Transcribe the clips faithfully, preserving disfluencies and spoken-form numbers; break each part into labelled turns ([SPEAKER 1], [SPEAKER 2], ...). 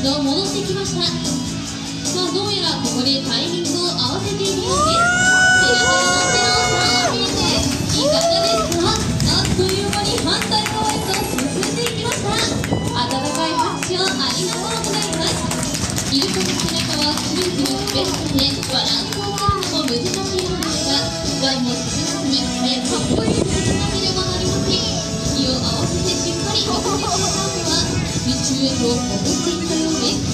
[SPEAKER 1] 一度戻ってきました。さあどうやらここでタイミングを合わせているようです。背中に乗ってのタービングいかがですか。あっという間に反対側へと進んでいきました。温かい拍手をありがとうございます。イルカの背中はくるくる滑っててバランスを取るのも難しいのですが、ワイも進まずに早く追いつかなければなりません。気を合わせてしっかり乗せてくれた後は水中へと潜っていったようです。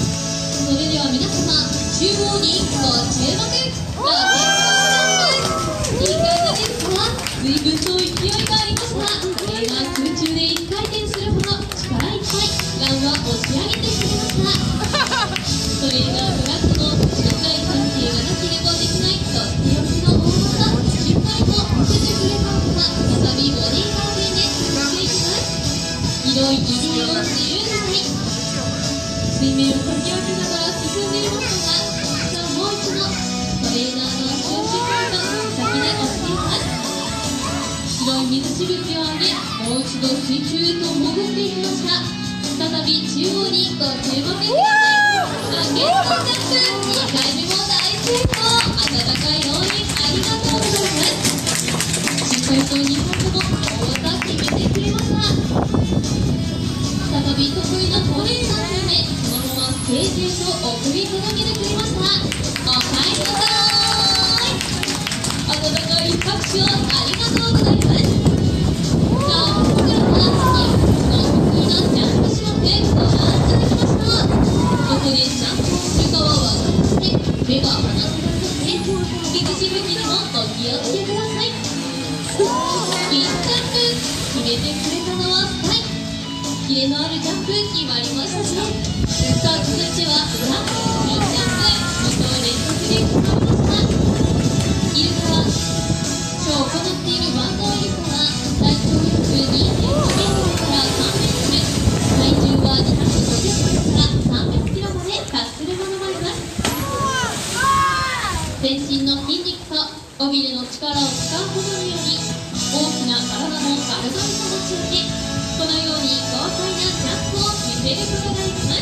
[SPEAKER 1] それでは皆様、中央にご注目。ラケットジャンプいかがですか。随分と勢いがありました。これが空中でいっかい転するほど力いっぱいランは押し上げてくれました。それがトラックの信頼関係がなければできないとっておきの大技、しっかりと見せてくれた後は再びボディーガーデンで進んでいきます。広い入り江を自由自在水面をかき分けながら進んでいましたが、さあもう一度トレーナーの足をしっかりと先で押しています。白い水しぶきを上げ、もう一度水中へと潜っていきました。再び中央にご注目ください。ラケットジャンプにかいめも大成功。温かい応援ありがとうございます。しっかりとにほんとも大技決めてくれました。再び得意のトレーナーでそのままステージへと送り届けてくれました。おかえりなさい。温かい拍手をありがとうございます。さあここからは得意なジャンプ種目ご覧いただきました。ここでジャンプをするかは分かりません。目が離せませんね。水しぶきにもお気をつけください。銀ジャンプ決めてくれたのはスカイ。キレのあるジャンプ決まりましたね。さあ続いてはジャンプ銀ジャンプに投連続で決まりました。イルカはショーを行っているバンドイルカは体長約 にてんごメートルからさんメートル、体重はにひゃくごじゅっキロからさんびゃくキロまで達するものもあります。全身の筋肉と尾びれの力を使うことにより大きな体の丸刈りさ持ち上げ、このように豪快なジャンプを見せることができます。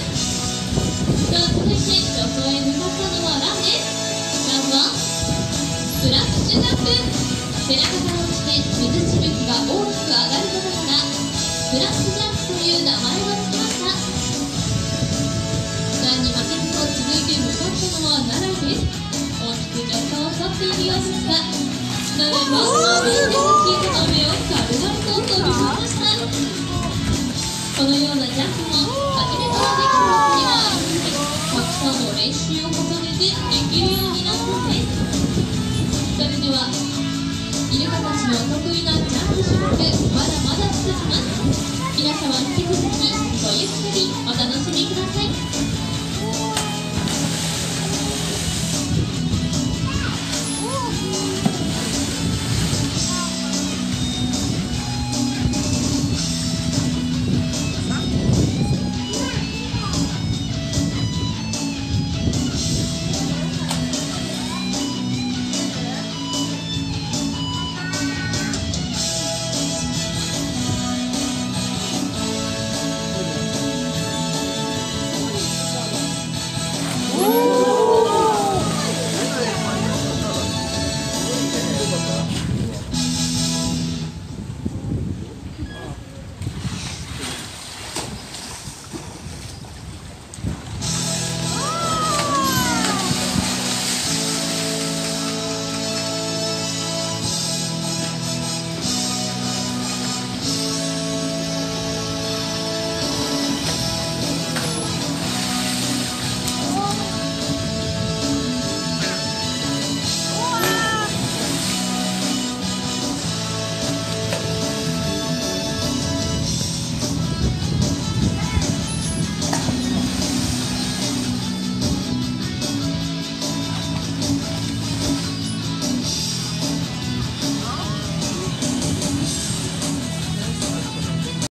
[SPEAKER 1] さあ続いて助走へ向かったのはランです。ランはスプラッシュジャンプ。背中から落ちて水しぶきが大きく上がることからスプラッシュジャンプという名前がつきました。ランに負けずと続いて向かったのはナラです。大きく助走をとっているようですが、ナラはアベンジャーシートの上を軽々と飛び越えました。このようなジャンプも